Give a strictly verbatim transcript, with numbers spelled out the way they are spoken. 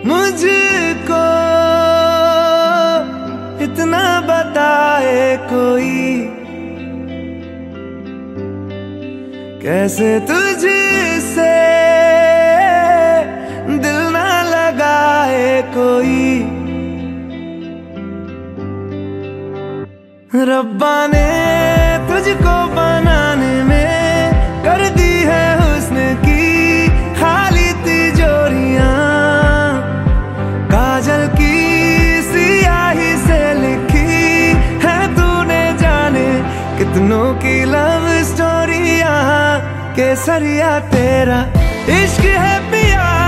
मुझको इतना बताए कोई, कैसे तुझसे दिल ना लगाए कोई। रब्बा ने तुझको बनाने में कर दी है हुस्न की खाली तिजोरियां, काजल की सियाही से लिखी है तूने जाने कितनों की लव स्टोरियां। केसरिया तेरा इश्क है पिया,